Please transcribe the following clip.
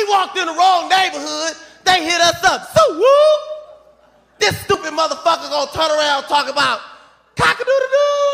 we walked in the wrong neighborhood, they hit us up. So woo! This stupid motherfucker gonna turn around talking about cock-a-doodle-doo.